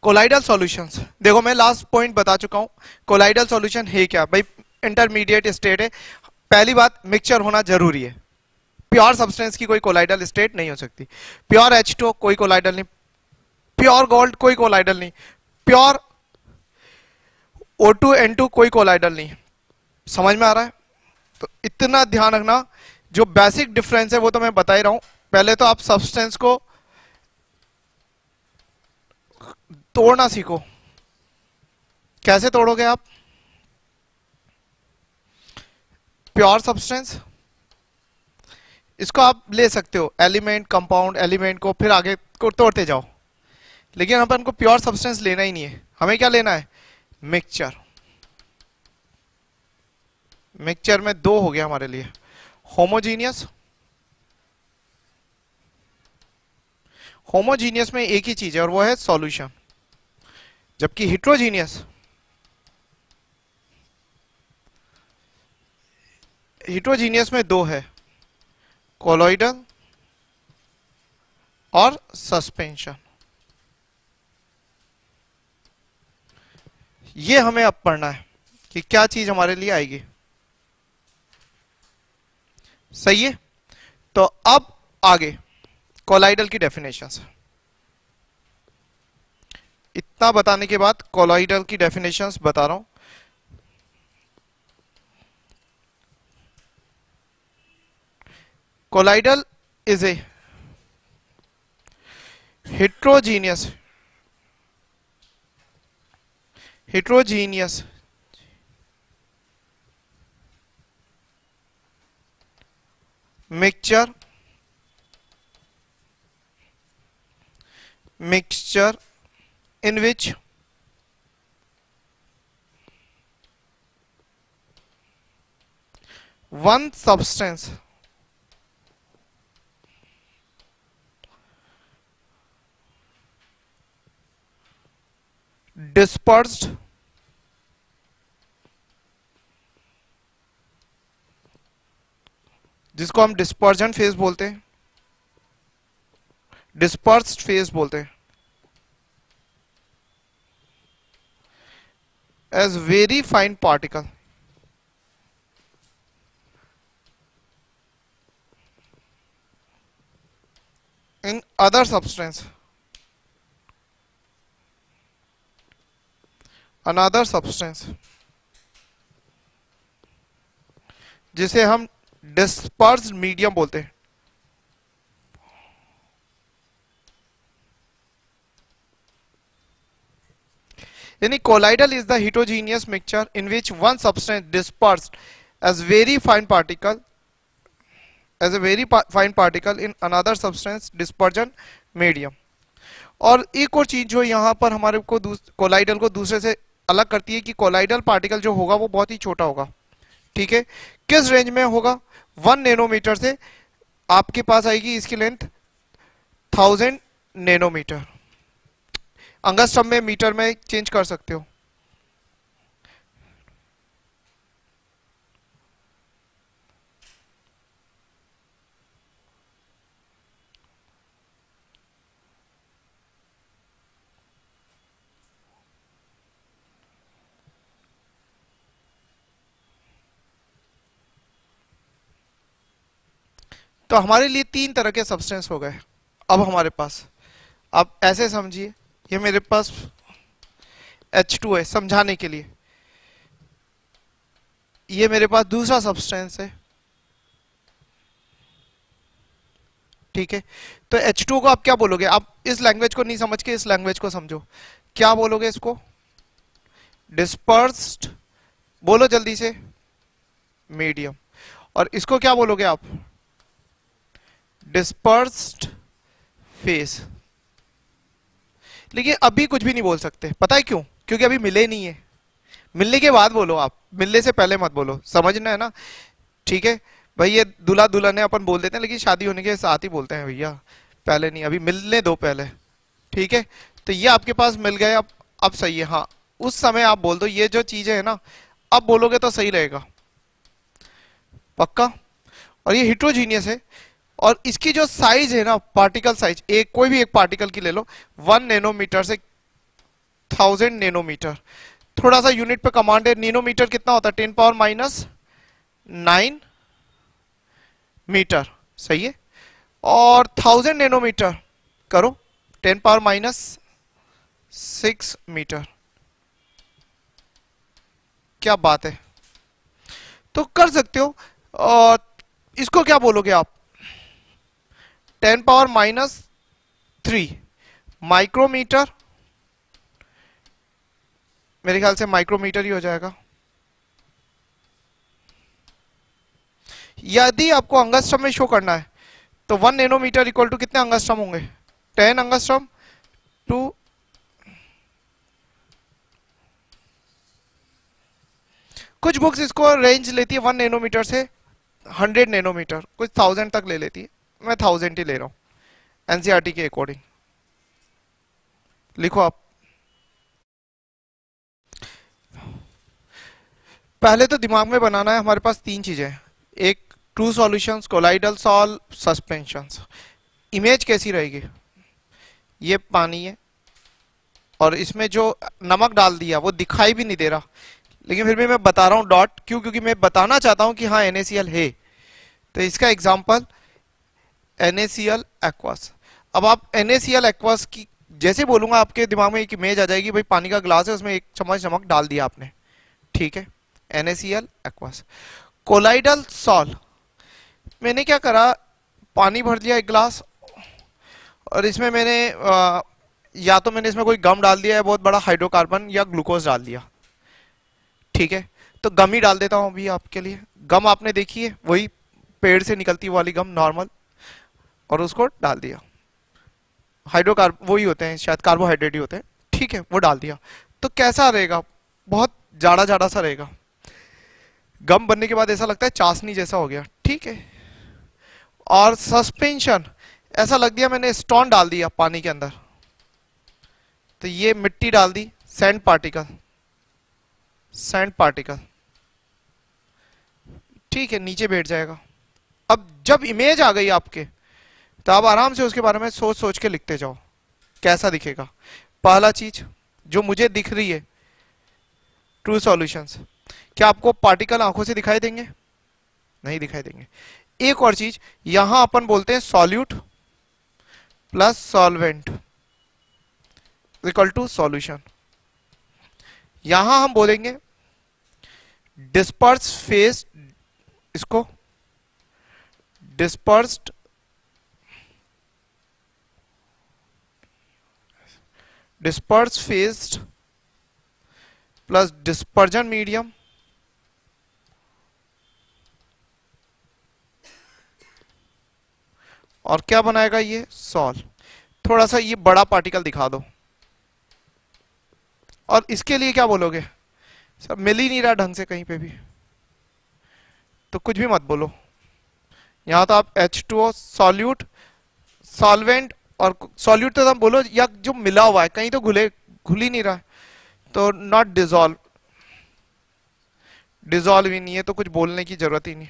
Colloidal solutions, देखो मैं last point बता चुका हूं। कोलाइडल सॉल्यूशन है क्या भाई? इंटरमीडिएट स्टेट है। पहली बात, मिक्सचर होना जरूरी है। प्योर सब्सटेंस की कोई कोलाइडल स्टेट नहीं हो सकती। प्योर H2O कोई कोलाइडल नहीं, प्योर गोल्ड कोई कोलाइडल नहीं, प्योर O2N2 कोई कोलाइडल नहीं। समझ में आ रहा है? तो इतना ध्यान रखना, जो बेसिक डिफरेंस है वो तो मैं बता ही रहा हूं। पहले तो आप सब्सटेंस को तोड़ना सीखो। कैसे तोड़ोगे आप? प्योर सब्सटेंस, इसको आप ले सकते हो एलिमेंट, कंपाउंड एलिमेंट को, फिर आगे को तोड़ते जाओ। लेकिन अपन को प्योर सब्सटेंस लेना ही नहीं है। हमें क्या लेना है? मिक्सचर। मिक्सचर में दो हो गया हमारे लिए, होमोजीनियस। होमोजीनियस में एक ही चीज है और वो है सॉल्यूशन। जबकि हिट्रोजीनियस, हिट्रोजीनियस में दो है, कोलॉइडल और सस्पेंशन। ये हमें अब पढ़ना है कि क्या चीज हमारे लिए आएगी। सही है? तो अब आगे कोलॉइडल की डेफिनेशंस। इतना बताने के बाद कोलॉइडल की डेफिनेशंस बता रहा हूं। Colloidal is a heterogeneous mixture in which one substance dispersed जिसको हम डिस्पर्जन फेज बोलते हैं, डिस्पर्स्ड फेज बोलते हैं, as very fine particle in other substance, another substance, जिसे हम डिस्पर्स्ड मीडियम बोलते हैं। यानी colloidal is the heterogeneous mixture in which one substance dispersed as very fine particle in another substance dispersion medium। और एक और चीज जो यहां पर हमारे को कोलाइडल को दूसरे से अलग करती है कि कोलाइडल पार्टिकल जो होगा वो बहुत ही छोटा होगा। ठीक है? किस रेंज में होगा? 1 नैनोमीटर से आपके पास आएगी इसकी लेंथ 1000 नैनोमीटर। अंगस्ट्रम में, मीटर में चेंज कर सकते हो। तो हमारे लिए 3 तरह के सब्सटेंस हो गए अब हमारे पास। आप ऐसे समझिए, ये मेरे पास H2 है समझाने के लिए, ये मेरे पास दूसरा सब्सटेंस है। ठीक है? तो H2 को आप क्या बोलोगे? आप इस लैंग्वेज को नहीं समझ के इस लैंग्वेज को समझो। क्या बोलोगे इसको? डिस्पर्स्ड बोलो जल्दी से, मीडियम। और इसको क्या बोलोगे आप? Dispersed phase. लेकिन अभी कुछ भी नहीं बोल सकते, पता है क्यों? क्योंकि अभी मिले नहीं है। मिलने के बाद बोलो, आप मिलने से पहले मत बोलो। समझना है ना? ठीक है भाई, ये दूल्हा दुल्हन अपन बोल देते हैं, लेकिन शादी होने के साथ ही बोलते हैं भैया, पहले नहीं। अभी मिलने दो पहले। ठीक है? तो ये आपके पास मिल गए, अब सही है। हाँ, उस समय आप बोल दो ये जो चीजें है ना, अब बोलोगे तो सही रहेगा। पक्का? और ये हिट्रोजीनियस है, और इसकी जो साइज है ना, पार्टिकल साइज, एक कोई भी एक पार्टिकल की ले लो, 1 नैनोमीटर से 1000 नैनोमीटर। थोड़ा सा यूनिट पे कमांड है, नैनोमीटर कितना होता है, 10⁻⁹ मीटर, सही है। और 1000 नैनोमीटर करो 10⁻⁶ मीटर, क्या बात है। तो कर सकते हो। और इसको क्या बोलोगे आप, 10⁻⁻3 माइक्रोमीटर, मेरे ख्याल से माइक्रोमीटर ही हो जाएगा। यदि आपको अंगस्ट्रम में शो करना है तो 1 नैनोमीटर इक्वल टू कितने अंगस्ट्रम होंगे, 10 अंगस्ट्रम टू कुछ बुक्स इसको रेंज लेती है 1 नैनोमीटर से 100 नैनोमीटर, कुछ 1000 तक ले लेती है, मैं 1000 ही ले रहा हूं एनसीईआरटी के अकॉर्डिंग। लिखो आप। पहले तो दिमाग में बनाना है, हमारे पास तीन चीजें, एक true solutions, colloidal sol, suspensions. Image कैसी रहेगी, ये पानी है और इसमें जो नमक डाल दिया वो दिखाई भी नहीं दे रहा, लेकिन फिर भी मैं बता रहा हूं डॉट, क्यों, क्योंकि मैं बताना चाहता हूं कि हाँ NaCl है। तो इसका एग्जांपल NaCl एक्वस। अब आप NaCl एक्वस की जैसे बोलूंगा आपके दिमाग में एक इमेज आ जाएगी, भाई पानी का ग्लास है उसमें 1 चम्मच नमक डाल दिया आपने, ठीक है, NaCl एक्वस। कोलाइडल सॉल्व, मैंने क्या करा, पानी भर दिया 1 गिलास और इसमें मैंने या तो मैंने इसमें कोई गम डाल दिया है बहुत बड़ा, हाइड्रोकार्बन, या ग्लूकोज डाल दिया, ठीक है। तो गम ही डाल देता हूं अभी आपके लिए। गम आपने देखी है, वही पेड़ से निकलती वाली गम नॉर्मल, और उसको डाल दिया। हाइड्रोकार्ब वही होते हैं, शायद कार्बोहाइड्रेट ही होते हैं, ठीक है, वो डाल दिया। तो कैसा रहेगा, बहुत जाड़ा जाड़ा सा रहेगा, गम बनने के बाद ऐसा लगता है चाशनी जैसा हो गया, ठीक है। और सस्पेंशन, ऐसा लग दिया मैंने स्टोन डाल दिया पानी के अंदर, तो ये मिट्टी डाल दी, सैंड पार्टिकल, सैंड पार्टिकल, ठीक है, नीचे बैठ जाएगा। अब जब इमेज आ गई आपके, तो आप आराम से उसके बारे में सोच सोच के लिखते जाओ कैसा दिखेगा। पहला चीज जो मुझे दिख रही है, ट्रू सॉल्यूशंस, क्या आपको पार्टिकल आंखों से दिखाई देंगे, नहीं दिखाई देंगे। एक और चीज, यहां अपन बोलते हैं solute plus solvent equal to solution, यहां हम बोलेंगे डिस्पर्स फेज, इसको dispersed disperse phased plus dispersion medium और क्या बनाएगा ये सॉल्व। थोड़ा सा ये बड़ा पार्टिकल दिखा दो, और इसके लिए क्या बोलोगे, सब मिल ही नहीं रहा ढंग से कहीं पे भी, तो कुछ भी मत बोलो। यहां तो आप H2O सॉल्यूट, सॉल्वेंट, और सॉल्यूट तो तुम बोलो, या जो मिला हुआ है, कहीं तो घुल ही नहीं रहा है, तो नॉट डिजॉल्व, डिजॉल्व ही नहीं है, तो कुछ बोलने की जरूरत ही नहीं।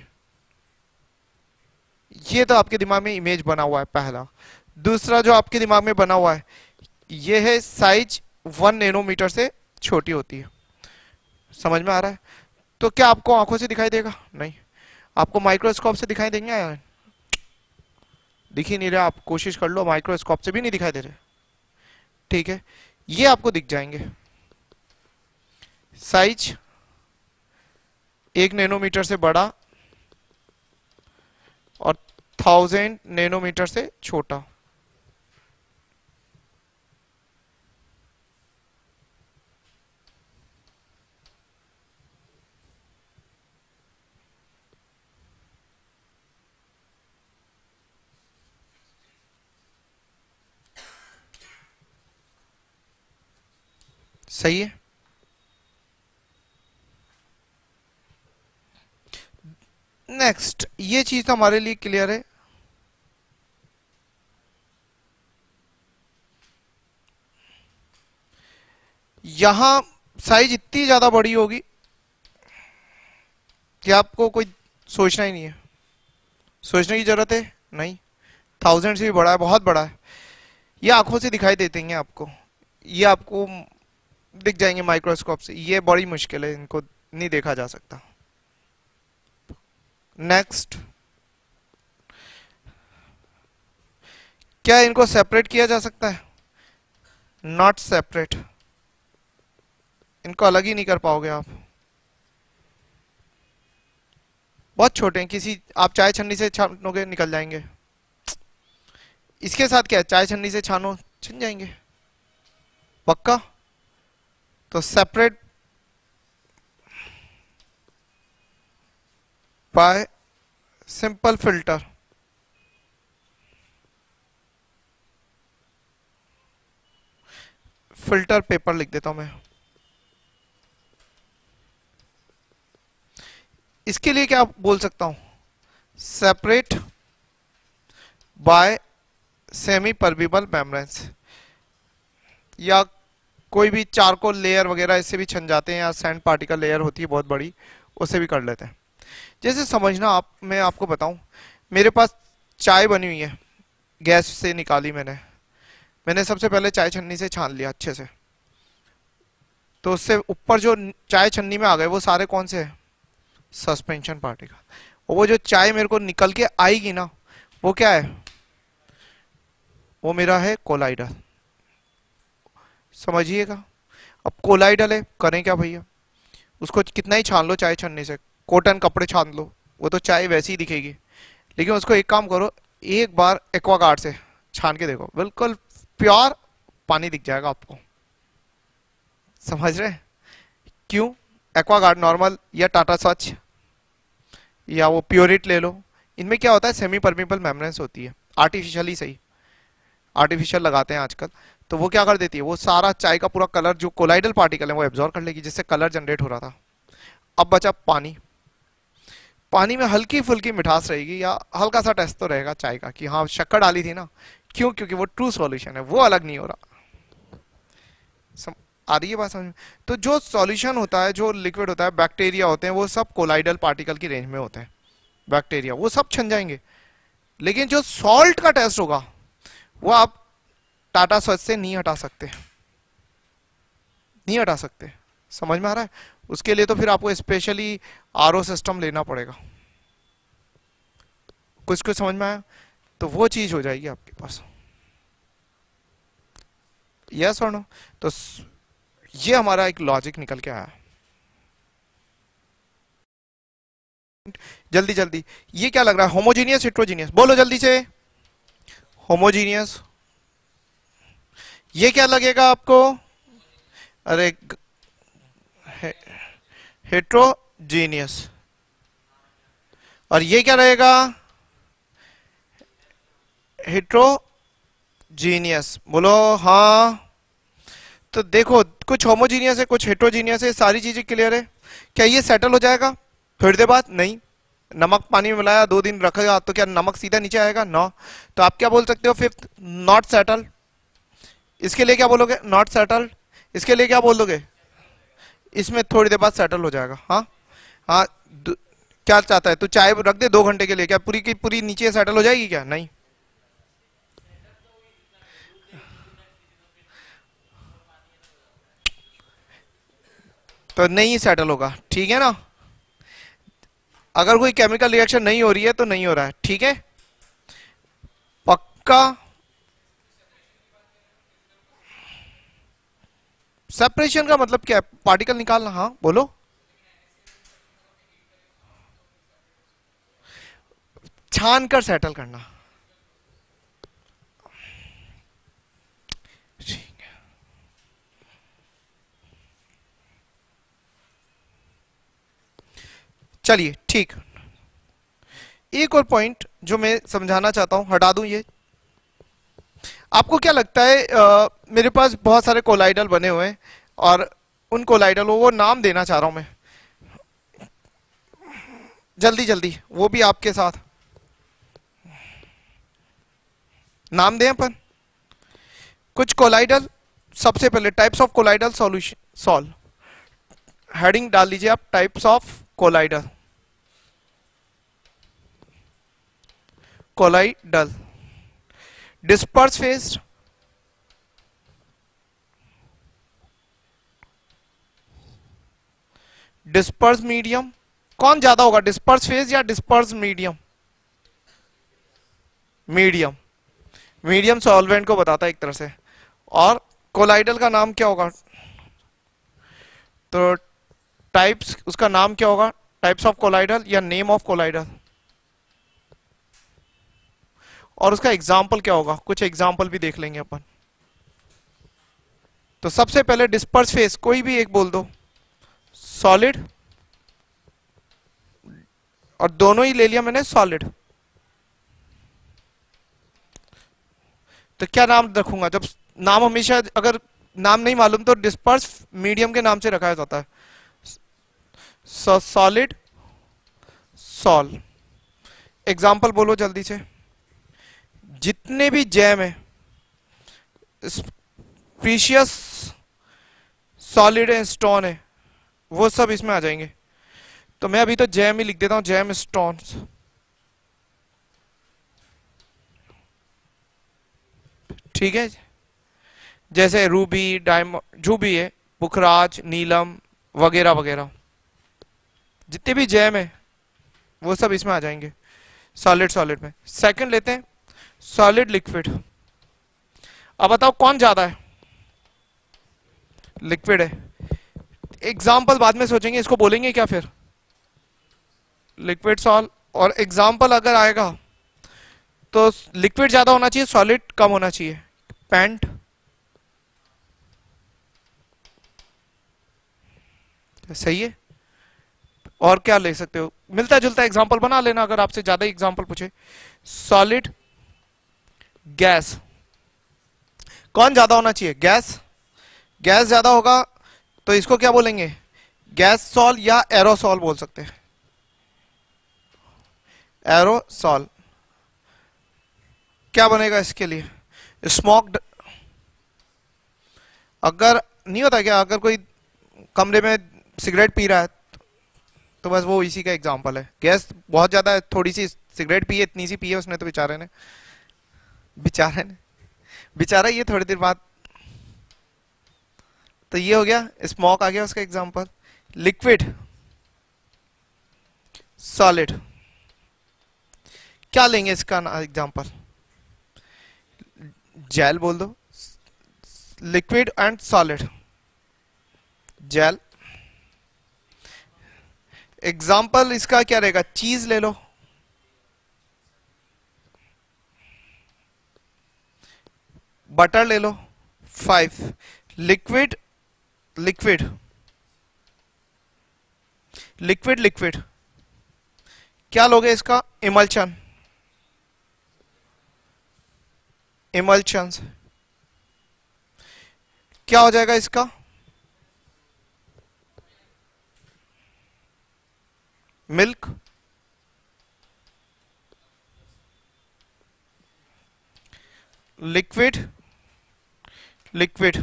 ये तो आपके दिमाग में इमेज बना हुआ है पहला। दूसरा जो आपके दिमाग में बना हुआ है, ये है साइज 1 नैनोमीटर से छोटी होती है, समझ में आ रहा है। तो क्या आपको आंखों से दिखाई देगा, नहीं, आपको माइक्रोस्कोप से दिखाई देंगे, दिख ही नहीं रहा, आप कोशिश कर लो, माइक्रोस्कोप से भी नहीं दिखाई दे रहे, ठीक है। ये आपको दिख जाएंगे, साइज 1 नैनोमीटर से बड़ा और 1000 नैनोमीटर से छोटा। सही है। नेक्स्ट, ये चीज तो हमारे लिए क्लियर है। यहां साइज इतनी ज्यादा बड़ी होगी कि आपको कोई सोचना ही नहीं है, सोचने की जरूरत है नहीं, 1000 से भी बड़ा है, बहुत बड़ा है। ये आंखों से दिखाई देते हैं आपको, ये आपको दिख जाएंगे माइक्रोस्कोप से, ये बड़ी मुश्किल है, इनको नहीं देखा जा सकता। नेक्स्ट, क्या इनको सेपरेट किया जा सकता है? नॉट सेपरेट, इनको अलग ही नहीं कर पाओगे आप, बहुत छोटे हैं, किसी आप चाय छन्नी से छानोगे निकल जाएंगे। इसके साथ क्या है, चाय छन्नी से छानो छिन जाएंगे पक्का। तो separate by simple filter, filter paper लिख देता हूं मैं। इसके लिए क्या बोल सकता हूं, separate by semi permeable membranes, या कोई भी चारकोल लेयर वगैरह इससे भी छन जाते हैं, या सैंड पार्टिकल लेयर होती है बहुत बड़ी, उससे भी कर लेते हैं। जैसे समझना आप, मैं आपको बताऊं, मेरे पास चाय बनी हुई है, गैस से निकाली मैंने सबसे पहले चाय छन्नी से छान लिया अच्छे से, तो उससे ऊपर जो चाय छन्नी में आ गए वो सारे कौन से हैं, सस्पेंशन पार्टिकल। और वो जो चाय मेरे को निकल के आएगी ना, वो क्या है, वो मेरा है कोलाइडल। समझिएगा, अब कोलाइडल है, करें क्या भैया, उसको कितना ही छान लो चाय छन्नी से, कॉटन कपड़े छान लो, वो तो चाय वैसी ही दिखेगी। लेकिन उसको एक काम करो, एक बार एक्वागार्ड से छान के देखो, बिल्कुल प्योर पानी दिख जाएगा आपको। समझ रहे, क्यों? एक्वागार्ड नॉर्मल या टाटा स्वच्छ या वो प्योरिट ले लो, इनमें क्या होता है, सेमी परमेबल मेम्ब्रेन्स होती है, आर्टिफिशियल ही सही, आर्टिफिशियल लगाते हैं आजकल। तो वो क्या कर देती है, वो सारा चाय का पूरा कलर जो कोलाइडल पार्टिकल है वो एब्जॉर्ब कर लेगी, जिससे कलर जनरेट हो रहा था। अब बचा पानी, पानी में हल्की फुल्की मिठास रहेगी, या हल्का सा टेस्ट तो रहेगा चाय का कि हाँ शक्कर डाली थी ना, क्यों? क्योंकि वो ट्रू सॉल्यूशन है, वो अलग नहीं हो रहा। आ रही है बात समझ में? तो जो सॉल्यूशन होता है, जो लिक्विड होता है, बैक्टीरिया होते हैं, वो सब कोलाइडल पार्टिकल की रेंज में होते हैं। बैक्टीरिया वो सब छन जाएंगे, लेकिन जो सॉल्ट का टेस्ट होगा वो आप टाटा स्वच्छ से नहीं हटा सकते, नहीं हटा सकते। समझ में आ रहा है? उसके लिए तो फिर आपको स्पेशली आरओ सिस्टम लेना पड़ेगा। कुछ कुछ समझ में आया? तो वो चीज हो जाएगी आपके पास। यस और नो? तो ये हमारा एक लॉजिक निकल के आया। जल्दी जल्दी, ये क्या लग रहा है, होमोजीनियस हेट्रोजीनियस? बोलो जल्दी से, होमोजीनियस। ये क्या लगेगा आपको? अरे हेट्रोजीनियस। और ये क्या रहेगा? हेट्रोजीनियस। बोलो हाँ। तो देखो, कुछ होमोजीनियस है, कुछ हेट्रोजीनियस है, सारी चीजें क्लियर है। क्या ये सेटल हो जाएगा थोड़ी देर बाद? नहीं। नमक पानी में मिलाया, 2 दिन रखेगा तो क्या नमक सीधा नीचे आएगा? नो। तो आप क्या बोल सकते हो? Fifth, not settle. इसके लिए क्या बोलोगे? Not settle. इसके लिए क्या बोल दोगे? इसमें थोड़ी देर बाद सेटल हो जाएगा। हाँ हाँ। क्या चाहता है तू? चाय रख दे 2 घंटे के लिए, क्या पूरी की पूरी नीचे सेटल हो जाएगी? क्या नहीं। तो नहीं सेटल होगा, ठीक है ना? अगर कोई केमिकल रिएक्शन नहीं हो रही है तो नहीं हो रहा है, ठीक है? पक्का? सेपरेशन का मतलब क्या है? पार्टिकल निकालना। हाँ बोलो। छान कर सेटल करना। चलिए ठीक। एक और पॉइंट जो मैं समझाना चाहता हूं, हटा दूं ये। आपको क्या लगता है, मेरे पास बहुत सारे कोलाइडल बने हुए हैं और उन कोलाइडलों को नाम देना चाह रहा हूं मैं, जल्दी जल्दी, वो भी आपके साथ। नाम दें अपन कुछ कोलाइडल। सबसे पहले types of colloidal solution, sol heading डाल लीजिए आप, types of colloidal. Colloidal disperse phase, disperse medium, कौन ज्यादा होगा, डिस्पर्स फेज या disperse medium? Medium, medium solvent को बताता है एक तरह से। और कोलाइडल का नाम क्या होगा, तो टाइप्स, उसका नाम क्या होगा, टाइप्स ऑफ कोलाइडल या नेम ऑफ कोलाइडल, और उसका एग्जाम्पल क्या होगा, कुछ एग्जाम्पल भी देख लेंगे अपन। तो सबसे पहले डिस्पर्स फेस, कोई भी एक बोल दो, सॉलिड, और दोनों ही ले लिया मैंने सॉलिड। तो क्या नाम रखूंगा, जब नाम हमेशा अगर नाम नहीं मालूम तो डिस्पर्स मीडियम के नाम से रखा जाता है, सॉलिड, सॉल। एग्जाम्पल बोलो जल्दी से, जितने भी जैम है, प्रीशियस सॉलिड है, स्टोन है, वो सब इसमें आ जाएंगे। तो मैं अभी तो जैम ही लिख देता हूं, जैम स्टोन्स। ठीक है, जैसे रूबी, डायमंड, जो भी है, पुखराज, नीलम वगैरह वगैरह, जितने भी जैम है वो सब इसमें आ जाएंगे सॉलिड, सॉलिड में। सेकंड लेते हैं सॉलिड लिक्विड। अब बताओ कौन ज्यादा है, लिक्विड है। एग्जाम्पल बाद में सोचेंगे, इसको बोलेंगे क्या फिर, लिक्विड सॉल। और एग्जाम्पल अगर आएगा तो लिक्विड ज्यादा होना चाहिए, सॉलिड कम होना चाहिए, पेंट, सही है। और क्या ले सकते हो, मिलता जुलता एग्जाम्पल बना लेना अगर आपसे ज्यादा एग्जाम्पल पूछे। सॉलिड, गैस, कौन ज्यादा होना चाहिए, गैस। गैस ज्यादा होगा तो इसको क्या बोलेंगे, गैस सॉल या एरोसॉल बोल सकते हैं, एरोसॉल। क्या बनेगा इसके लिए, स्मोक्ड। अगर नहीं होता क्या, अगर कोई कमरे में सिगरेट पी रहा है तो बस वो इसी का एग्जांपल है। गैस बहुत ज्यादा है, थोड़ी सी सिगरेट पी है, इतनी सी पी है उसने, तो बेचारा ये थोड़ी देर बाद, तो ये हो गया, स्मोक आ गया उसका एग्जांपल। लिक्विड, सॉलिड, क्या लेंगे इसका एग्जांपल, जेल बोल दो, liquid and solid, gel. Example इसका क्या रहेगा, चीज ले लो, बटर ले लो, 5। लिक्विड, लिक्विड, लिक्विड, लिक्विड, क्या लोगे इसका, इमल्शन, इमल्शंस। क्या हो जाएगा इसका, milk, liquid, liquid,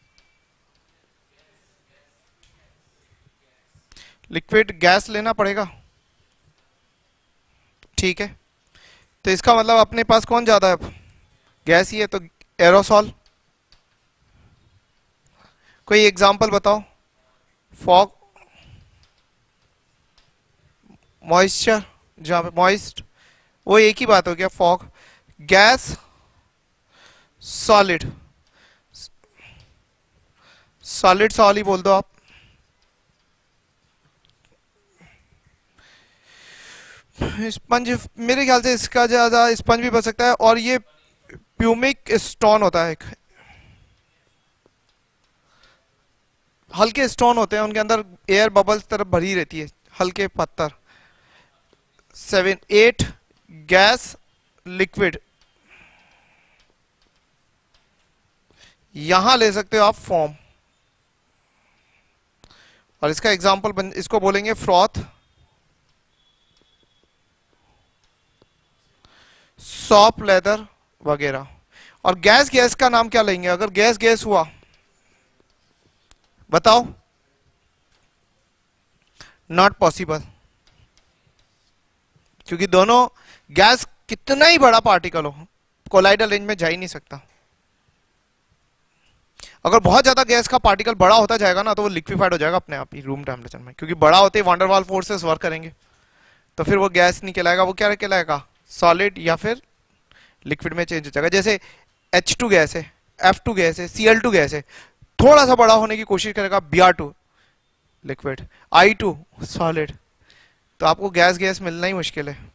liquid, gas लेना पड़ेगा। ठीक है, तो इसका मतलब अपने पास कौन ज्यादा है, गैस ही है, तो एरोसॉल। कोई एग्जांपल बताओ, फॉग, मॉइस्चर, जहां पे मॉइस्ट, वो एक ही बात हो गया, fog. Gas, solid, solid sol ही बोल दो आप। स्पंज, मेरे ख्याल से इसका ज्यादा स्पंज भी बन सकता है। और ये प्यूमिक स्टोन होता है, एक हल्के स्टोन होते हैं, उनके अंदर एयर बबल्स तरफ भरी रहती है, हल्के पत्थर। 7, 8, गैस, लिक्विड, यहां ले सकते हो आप फॉर्म। और इसका एग्जांपल इसको बोलेंगे फ्रॉथ, सॉफ्ट लेदर वगैरह। और गैस, गैस का नाम क्या लेंगे, अगर गैस गैस हुआ बताओ, नॉट पॉसिबल, क्योंकि दोनों, गैस कितना ही बड़ा पार्टिकल हो, कोलाइडल रेंज में जा ही नहीं सकता। अगर बहुत ज्यादा गैस का पार्टिकल बड़ा होता जाएगा ना तो वो लिक्विफाइड हो जाएगा अपने आप ही रूम टेम्परेचर में, क्योंकि बड़ा होते ही वांडरवाल फोर्सेस वर्क करेंगे, तो फिर वो गैस नहीं कहलाएगा, वो क्या कहलाएगा, सॉलिड या फिर लिक्विड में चेंज हो जाएगा। जैसे H2 गैस है, F2 गैस है, Cl2 गैस है, थोड़ा सा बड़ा होने की कोशिश करेगा, Br2 लिक्विड, I2 सॉलिड, तो आपको गैस गैस मिलना ही मुश्किल है।